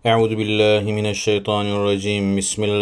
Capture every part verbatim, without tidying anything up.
Euzu billahi mineşşeytanirracim.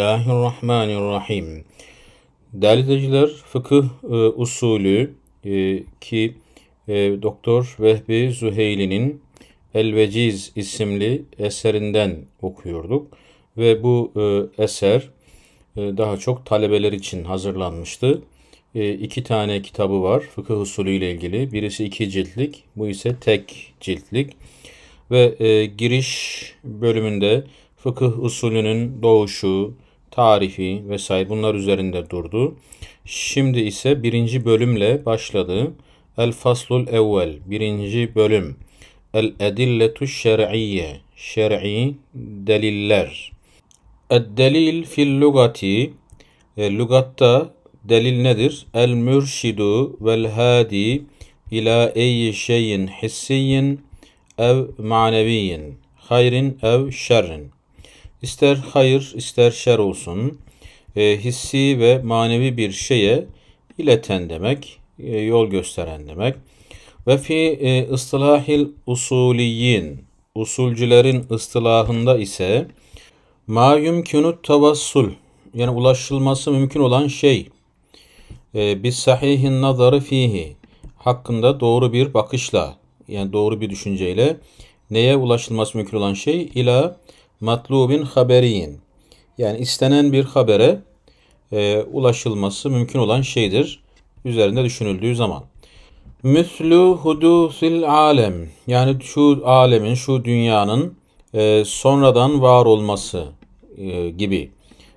Bismillahirrahmanirrahim. Değerli izleyiciler, fıkıh e, usulü e, ki e, Doktor Vehbi Zuheyli'nin El-Veciz isimli eserinden okuyorduk. Ve bu e, eser e, daha çok talebeler için hazırlanmıştı. E, iki tane kitabı var fıkıh usulü ile ilgili. Birisi iki ciltlik, bu ise tek ciltlik. Ve e, giriş bölümünde fıkıh usulünün doğuşu, tarihi vesaire bunlar üzerinde durdu. Şimdi ise birinci bölümle başladı. El faslul evvel, birinci bölüm. El edilletu şer'iyye, şer'i deliller. Ed delil fil lugati, e, lugatta delil nedir? El mürşidu vel hadi ila eyyi şeyin hissiyin ev maneviyin, hayrin ev şerrin. İster hayır ister şer olsun, e, hissi ve manevi bir şeye ileten demek, e, yol gösteren demek. Ve fi e, ıstılahil usuliyin, usulcülerin ıstılahında ise ma yumkinu tavassul, yani ulaşılması mümkün olan şey, e, bis sahihin nazarı fihi, hakkında doğru bir bakışla, yani doğru bir düşünceyle neye ulaşılması mümkün olan şey? İla matlubin haberiyin, yani istenen bir habere e, ulaşılması mümkün olan şeydir üzerinde düşünüldüğü zaman. Müslü hudusil alem, yani şu alemin, şu dünyanın e, sonradan var olması e, gibi.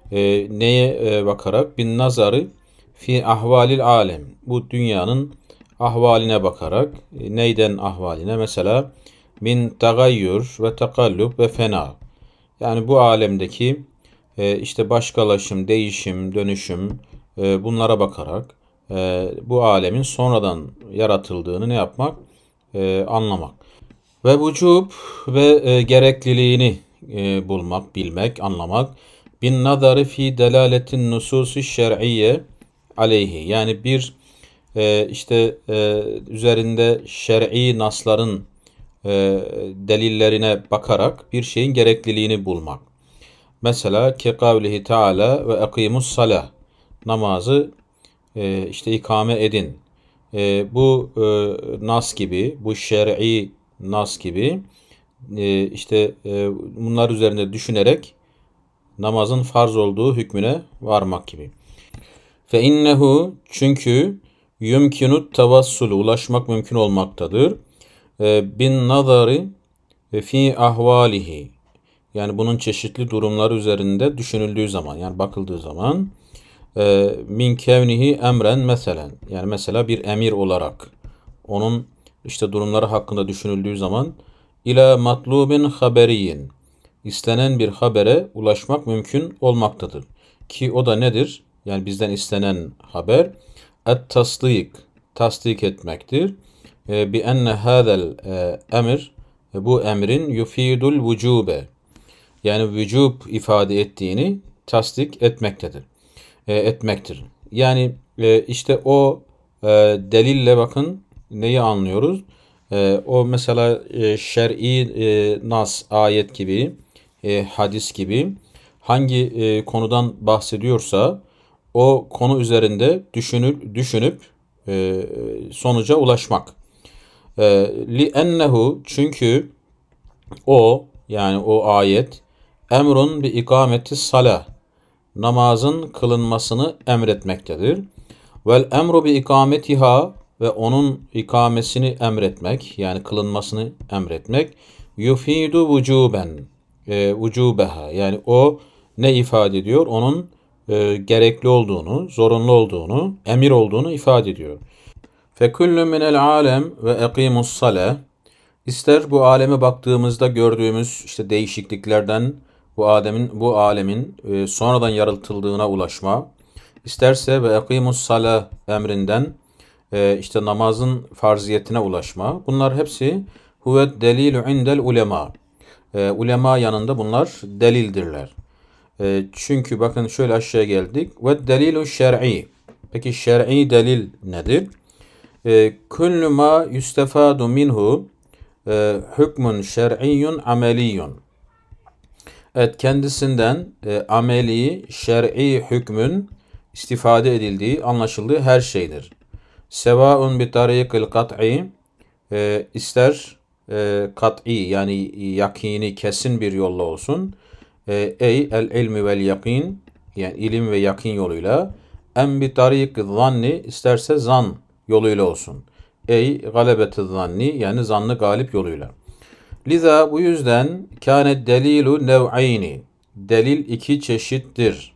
E, neye e, bakarak? Bin nazarı fi ahvalil alem, bu dünyanın ahvaline bakarak. E, neyden ahvaline? Mesela min tagayyür ve takallub ve fena, yani bu alemdeki e, işte başkalaşım, değişim, dönüşüm, e, bunlara bakarak e, bu alemin sonradan yaratıldığını ne yapmak? E, anlamak. Ve vücub ve e, gerekliliğini e, bulmak, bilmek, anlamak. Bin nazarı fi delaletin nususi şer'iyye aleyhi, yani bir e, işte e, üzerinde şer'i nasların e, delillerine bakarak bir şeyin gerekliliğini bulmak. Mesela ke kavlihi Teala ve akimus salah, namazı e, işte ikame edin. E, bu e, nas gibi, bu şer'i nas gibi e, işte e, bunlar üzerinde düşünerek namazın farz olduğu hükmüne varmak gibi. Fe innehu, çünkü yumkinut tavassul, ulaşmak mümkün olmaktadır. E, bin nazari fi ahvalihi, yani bunun çeşitli durumları üzerinde düşünüldüğü zaman, yani bakıldığı zaman, e, min kevnihi emren meselen, yani mesela bir emir olarak onun işte durumları hakkında düşünüldüğü zaman ila matlubin haberiyin, istenen bir habere ulaşmak mümkün olmaktadır. Ki o da nedir? Yani bizden istenen haber et tasdik, tasdik etmektir. E, bi enne hadel e, emir, e, bu emrin yufidul vücube, yani vücub ifade ettiğini tasdik etmektedir. E, etmektir. Yani e, işte o e, delille bakın neyi anlıyoruz? E, o mesela e, şer'i e, nas, ayet gibi, e, hadis gibi hangi e, konudan bahsediyorsa o konu üzerinde düşünüp düşünüp e, sonuca ulaşmak. E, li ennehu, çünkü o, yani o ayet emrun bi ikameti salah, namazın kılınmasını emretmektedir. Vel emru bi ikametiha, ve onun ikamesini emretmek, yani kılınmasını emretmek, yufidu vücuben, e, vücubeha, yani o ne ifade ediyor? Onun e, gerekli olduğunu, zorunlu olduğunu, emir olduğunu ifade ediyor. Fekullu minel alem ve ekimus salah, İster bu aleme baktığımızda gördüğümüz işte değişikliklerden bu alemin bu alemin e, sonradan yaratıldığına ulaşma, isterse ve ekimus salah emrinden e, işte namazın farziyetine ulaşma. Bunlar hepsi huve delilu indel ulema. E, ulema yanında bunlar delildirler. E, çünkü bakın şöyle aşağıya geldik. Ve delilu şer'i. Peki şer'i delil nedir? E, kullu ma yustefadu minhu hükmün şer'iyyun ameliyyun. Evet, kendisinden e, ameli, şer'i hükmün istifade edildiği, anlaşıldığı her şeydir. Sevaun bi tarikil kat'i, e, ister e, kat'i yani yakini, kesin bir yolla olsun. E, ey el ilmi vel yakin, yani ilim ve yakin yoluyla. Em bi tarikil zanni, isterse zan yoluyla olsun. Ey galebeti zanni, yani zannı galip yoluyla. Liza, bu yüzden kâne delilu nev'ayni, delil iki çeşittir.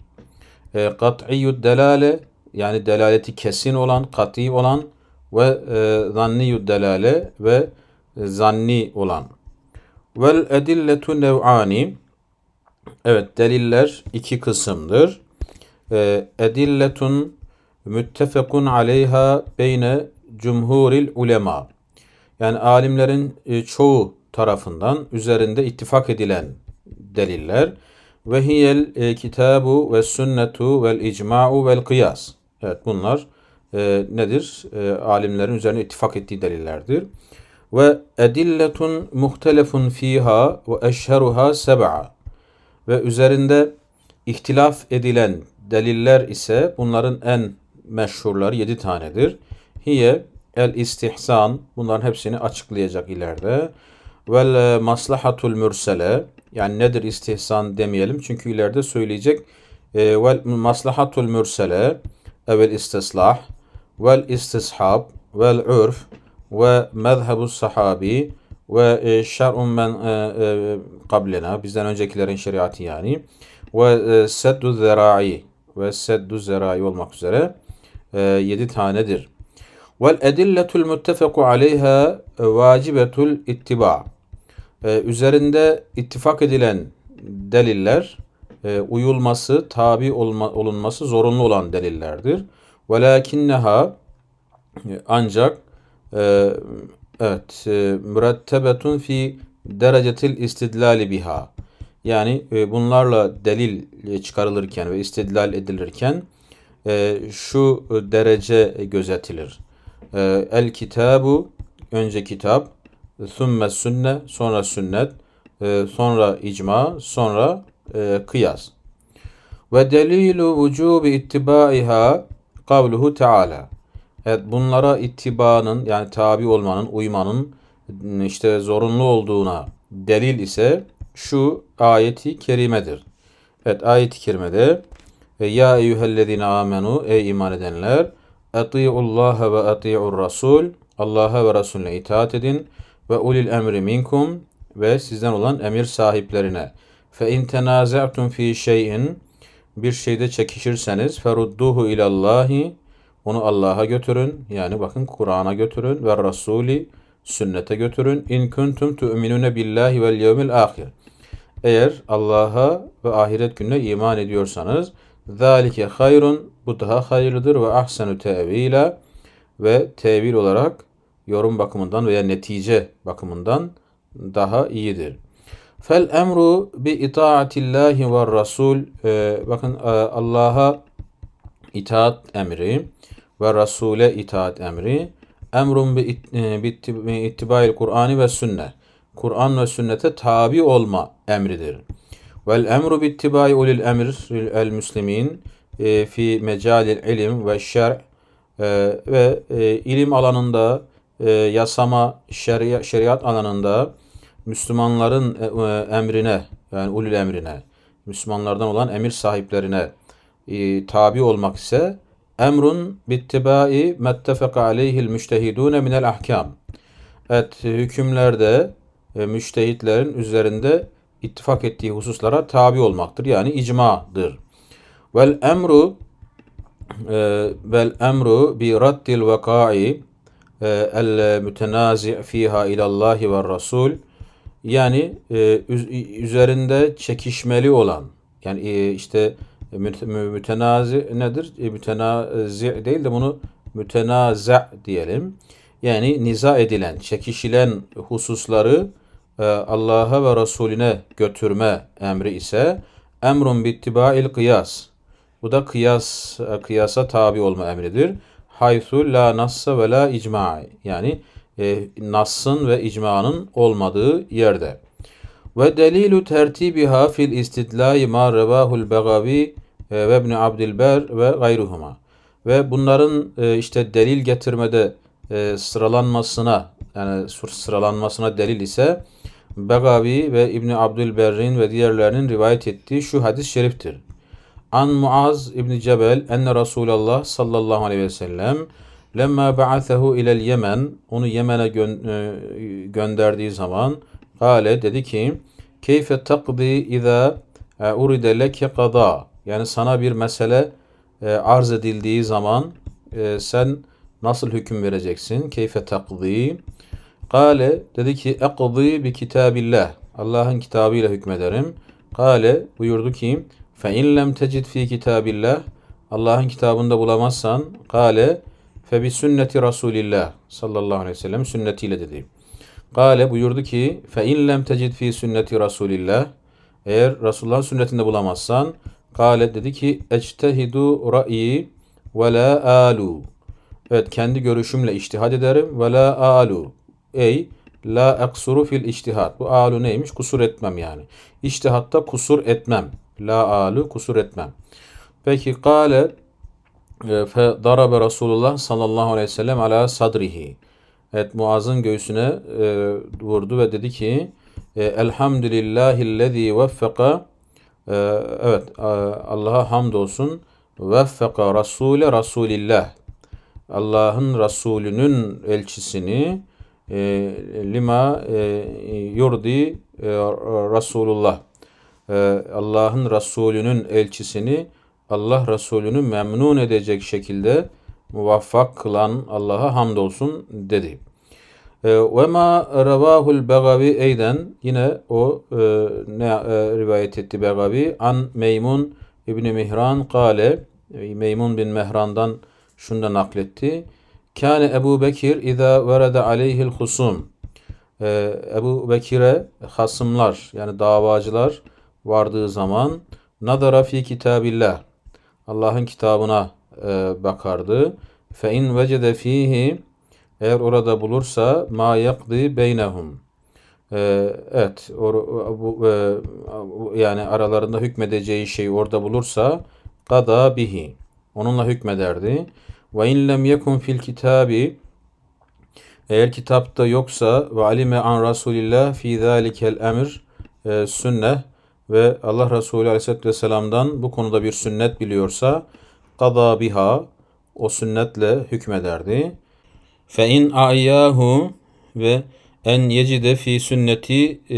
E, kat'iyyud delale, yani delaleti kesin olan, kat'i olan ve e, zanniyyud delale ve e, zanni olan. Vel edilletu nev'ani, evet, deliller iki kısımdır. E, edilletun müttefekun aleyha beyne cumhuril ulema, yani alimlerin e, çoğu tarafından üzerinde ittifak edilen deliller. Ve hiyel e, kitabu ve sünnetu vel icma'u vel kıyas. Evet, bunlar e, nedir? E, alimlerin üzerine ittifak ettiği delillerdir. Ve edilletun muhtelefun fiha ve eşheruha seb'a. Ve üzerinde ihtilaf edilen deliller ise bunların en meşhurları yedi tanedir. Hiye el istihsan, bunların hepsini açıklayacak ileride. Vel maslahatul mürsele, yani nedir istihsan demeyelim çünkü ileride söyleyecek. E, vel maslahatul mürsele evel istislah vel istishab vel urf ve mezhebus sahabi ve e, şer'un men e, e, kablena, bizden öncekilerin şeriatı yani, ve e, seddu zerai ve seddu zerai olmak üzere e, yedi tanedir. Vel edilletul muttefeku aleyha vacibetul ittiba. Ee, üzerinde ittifak edilen deliller e, uyulması, tabi olma, olunması zorunlu olan delillerdir. Velakinneha, ancak e, evet e, mürettebetun fi derecetil istidlali biha. Yani e, bunlarla delil çıkarılırken ve istidlal edilirken e, şu derece gözetilir. E, el kitabu, önce kitap, sümme sünne, sonra sünnet, e, sonra icma, sonra e, kıyas. Ve delilu vücubi ittibaiha kavluhu teala. Evet, bunlara ittibanın, yani tabi olmanın, uymanın işte zorunlu olduğuna delil ise şu ayeti kerimedir. Evet, ayet-i kerimede ya eyyühellezine amenu, ey iman edenler, ati'ullaha ve ati'ur rasul, Allah'a ve Resulüne itaat edin, ve ulil emri minkum, ve sizden olan emir sahiplerine. Fe in tenazatum fi şeyin, bir şeyde çekişirseniz, ferudduhu ilallahi, onu Allah'a götürün, yani bakın Kur'an'a götürün, ve Rasuli, sünnete götürün. İn kuntum tu'minune billahi vel yevmil ahir, eğer Allah'a ve ahiret gününe iman ediyorsanız, zalike hayrun, bu daha hayırlıdır, ve ahsenu tevila, ve tevil olarak yorum bakımından veya netice bakımından daha iyidir. Fel emru bi itaatillahi ve rasul, ee, bakın Allah'a itaat emri ve Rasule itaat emri, emrun bi ittibail Kur'ani ve sünnet, Kur'an ve sünnete tabi olma emridir. Vel emru bi ittibai ulil emr el müslimin e, fi mecalil ilim ve şer, e, ve e, ilim alanında, e, yasama, şeria, şeriat alanında Müslümanların e, emrine, yani ulul emrine, Müslümanlardan olan emir sahiplerine e, tabi olmak ise emrun bittibai mettefeka aleyhil müştehidune minel ahkam. Evet, hükümlerde e, müştehitlerin üzerinde ittifak ettiği hususlara tabi olmaktır. Yani icmadır. Vel emru e, vel emru bi raddil vaka'i el mütenazi fiha ilallahi ve rasul, yani e, üzerinde çekişmeli olan, yani e, işte mütenazi nedir? E, mütenazi değil de bunu mütenaza diyelim. Yani niza edilen, çekişilen hususları e, Allah'a ve Resulüne götürme emri ise emrun bittibail kıyas. Bu da kıyas, kıyasa tabi olma emridir. Haythu la nassa ve la icma, yani e, nassın ve icmanın olmadığı yerde. Ve delilu tertibiha fil istidlai ma revahul Begavi e, ve İbn Abdilber ve gayruhuma. Ve bunların e, işte delil getirmede e, sıralanmasına, yani sıralanmasına delil ise Begavi ve İbn Abdülberr'in ve diğerlerinin rivayet ettiği şu hadis-i şeriftir. An Muaz İbn Cebel enne Resulullah sallallahu aleyhi ve sellem lemma ba'athehu ilel Yemen, onu Yemen'e gö- e, gönderdiği zaman kâle, dedi ki keyfe takdi izâ uride leke kada, yani sana bir mesele e, arz edildiği zaman e, sen nasıl hüküm vereceksin? Keyfe takdi. Kale, dedi ki ekdi bi kitabillah, Allah'ın kitabıyla hükmederim. Kale, buyurdu ki fe in lem tecid fi kitabillah, Allah'ın kitabında bulamazsan, kale fe bi sünneti Resulillah sallallahu aleyhi ve sellem, sünnetiyle dedi. Kale, buyurdu ki fe in lem tecid fi sünneti Resulillah, eğer Resulullah'ın sünnetinde bulamazsan, kale, dedi ki ectehidu ra'yi ve la alu, evet kendi görüşümle içtihad ederim, ve la alu, ey la aksuru fil içtihad, bu alu neymiş? Kusur etmem yani. İçtihatta kusur etmem. La alu, kusur etmem. Peki kale fe darabe Resulullah sallallahu aleyhi ve sellem ala sadrihi. Evet, Muaz'ın göğsüne e, vurdu ve dedi ki e, elhamdülillahillezî veffeka, e, evet e, Allah'a hamdolsun, veffeka Rasule Rasulillah, Allah'ın Resulünün elçisini e, lima e, yurdi e, Resulullah, e, Allah'ın Resulünün elçisini Allah Resulünü memnun edecek şekilde muvaffak kılan Allah'a hamdolsun dedi. Ve ma revahul Begavi eyden, yine o e, ne e, rivayet etti Begavi, an Meymun İbni Mihran kale, Meymun bin Mehran'dan şunu da nakletti. Kâne Ebu Bekir izâ verede aleyhil husum. Ee, Ebu Bekir'e hasımlar, yani davacılar vardığı zaman nadara fi kitabillah, Allah'ın kitabına e, bakardı. Fe in vecede fihi, eğer orada bulursa ma yakdi beynehum. Ee, evet, or, bu, e, yani aralarında hükmedeceği şeyi orada bulursa kada bihi, onunla hükmederdi. Ve in lem yekun fil kitabi, eğer kitapta yoksa ve alime an Rasulillah fi zalikel emir e, sünnet, ve Allah Resulü Aleyhisselatü Vesselam'dan bu konuda bir sünnet biliyorsa kada biha, o sünnetle hükmederdi. Fe in a'yahu ve en yecide fi sünneti, e,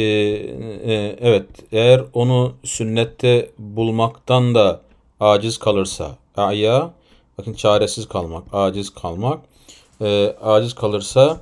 e, evet eğer onu sünnette bulmaktan da aciz kalırsa, a'ya, bakın çaresiz kalmak, aciz kalmak, e, aciz kalırsa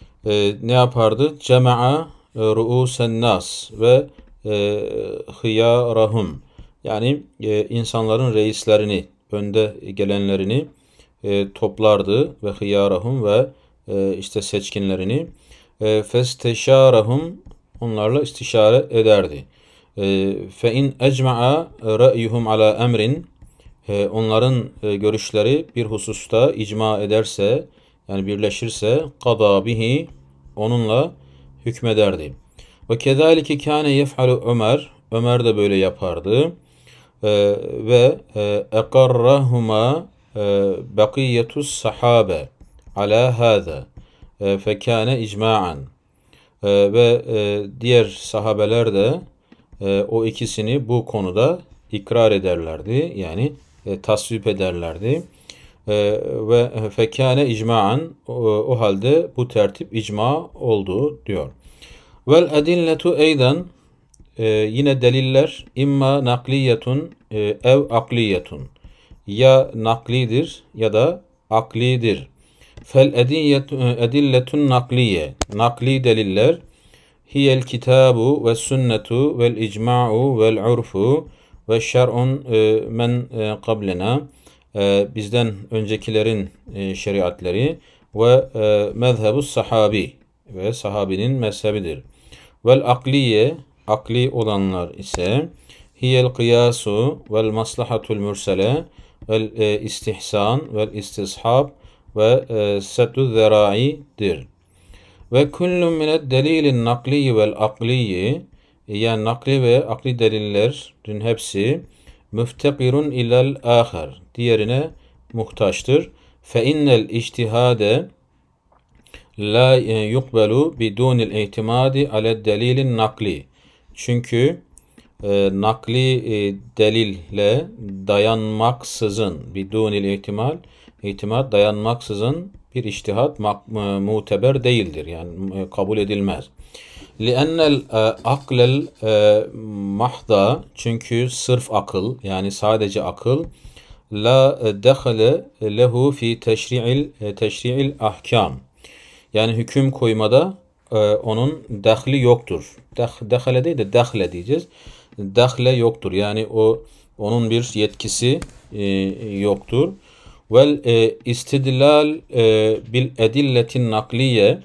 e, ne yapardı? Cema'a ru'usen nas ve e, hıyarahum, yani e, insanların reislerini, önde gelenlerini e, toplardı ve hıyarahum ve e, işte seçkinlerini, e, festeşarahum, onlarla istişare ederdi. E, fe in ecma'a ra'yuhum ala emrin, e, onların e, görüşleri bir hususta icma ederse, yani birleşirse, kada bihi, onunla hükmederdi. Ve kezalike kâne yef'alu Ömer, Ömer de böyle yapardı. Ee, ve e, ekarrahuma e, bakiyetus sahabe ala hâzâ e, fekâne icma'an. E, ve e, diğer sahabeler de e, o ikisini bu konuda ikrar ederlerdi, yani e, tasvip ederlerdi. E, ve fekâne icma'an, o, o halde bu tertip icma oldu diyor. Vel edilletu eyden, e, yine deliller imma nakliyetun e, ev akliyetun, ya naklidir ya da aklidir. Fel edilletun nakliye, nakli deliller hiyel kitabu ve sünnetu vel icma'u vel urfu ve şer'un e, men e, kablena, e, bizden öncekilerin e, şeriatleri ve e, mezhebus sahabi, ve sahabinin mezhebidir. Vel akliye, akli olanlar ise hiyel kıyasu vel maslahatul mürsele vel e, istihsan vel istishab ve e, seddü zerai'dir. Ve kullun mined delilin nakliyi vel akliyi, Yani nakli ve akli delillerin hepsi müftekirun ilal ahar, diğerine muhtaçtır. Fe innel ictihade la yukbelu bidunil ihtimadi ala delilin nakli. Çünkü e, nakli e, delille dayanmaksızın, bidunil ihtimal, ihtimal dayanmaksızın bir içtihat muteber değildir. Yani e, kabul edilmez. لِأَنَّ الْاَقْلَ الْمَحْضَ, çünkü sırf akıl, yani sadece akıl, la dehale lehu fi teşri'il teşri'il ahkam, yani hüküm koymada e, onun dahli yoktur. Dah, dahale değil de dahle diyeceğiz. Dahle yoktur. Yani o onun bir yetkisi e, yoktur. Vel e, istidlal e, bil edilletin nakliye,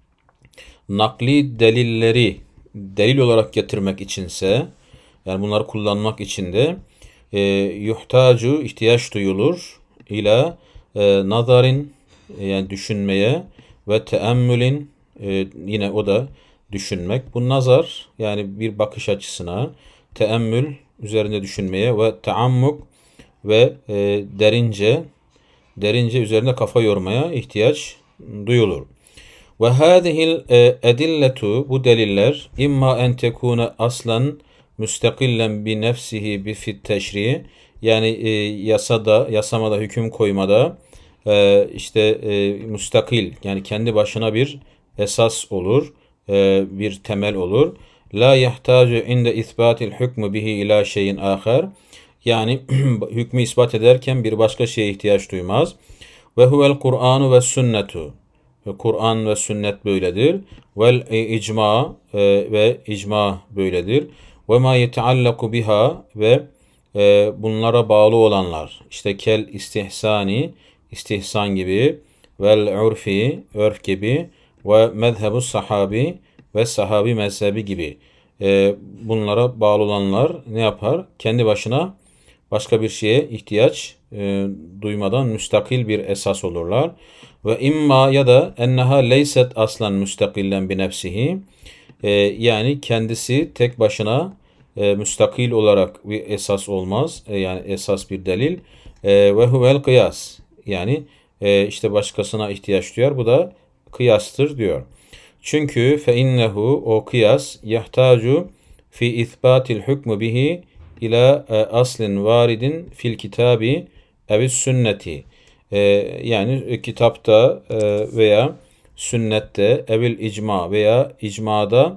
nakli delilleri delil olarak getirmek içinse, yani bunları kullanmak için de e, yuhtacu, ihtiyaç duyulur, ila e, nazarin, yani düşünmeye, ve teemmülin, e, yine o da düşünmek. Bu nazar, yani bir bakış açısına, teemmül, üzerinde düşünmeye, ve taammuk, ve e, derince derince üzerine kafa yormaya ihtiyaç duyulur. Ve hâzihil edilletu, bu deliller, imma en tekune aslan müstakillen bi nefsihi bi fit teşri, yani e, yasada, yasamada, hüküm koymada e, işte e, müstakil, yani kendi başına bir esas olur, e, bir temel olur. La yahtacu inde isbatil hükmü bihi ila şeyin ahar, yani hükmü ispat ederken bir başka şeye ihtiyaç duymaz. Ve huvel Kur'anu ve sünnetu, Kur'an ve sünnet böyledir. Vel icma e, ve icma böyledir. Ve ma yeteallaku biha, ve e, bunlara bağlı olanlar. İşte kel istihsani, istihsan gibi, vel urfi, örf gibi, ve mezhebu sahabi, ve sahabi mezhebi gibi. E, bunlara bağlı olanlar ne yapar? Kendi başına başka bir şeye ihtiyaç e, duymadan müstakil bir esas olurlar. Ve imma, ya da enneha leyset aslan müstakillen bi nefsihi, e, yani kendisi tek başına e, müstakil olarak bir esas olmaz, e, yani esas bir delil. E, ve huvel kıyas, yani e, işte başkasına ihtiyaç duyar, bu da kıyastır diyor. Çünkü fe innehu, o kıyas, yahtacu fi isbatil hükmü bihi ila e, aslin varidin fil kitabi evis sünneti. E, yani kitapta e, veya sünnette, evil icma veya icmada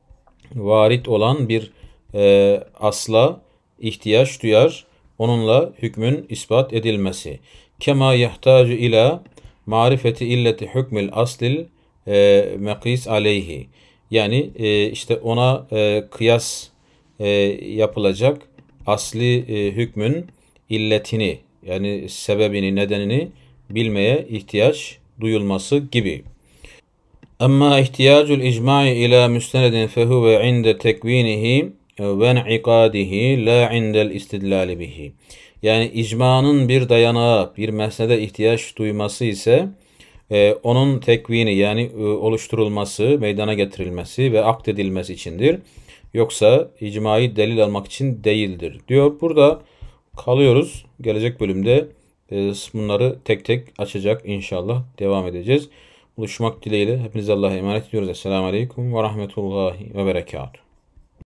varit olan bir e, asla ihtiyaç duyar, onunla hükmün ispat edilmesi. Kema yahtacu ila marifeti illeti hükmül aslil e, mekis aleyhi. Yani e, işte ona e, kıyas e, yapılacak asli e, hükmün illetini, yani sebebini, nedenini bilmeye ihtiyaç duyulması gibi. Ama ihtiyacul icma'i ila müstenedin fehuve inde tekvinihi ve in'ikadihi la indel istidlali bihi. Yani icmanın bir dayanağı, bir mesnede ihtiyaç duyması ise e, onun tekvini, yani e, oluşturulması, meydana getirilmesi ve akdedilmesi içindir. Yoksa icmai delil almak için değildir diyor. Burada kalıyoruz. Gelecek bölümde e, bunları tek tek açacak inşallah. Devam edeceğiz. Buluşmak dileğiyle hepinize Allah'a emanet ediyoruz. Esselamu Aleyküm ve Rahmetullahi ve Berekatuhu.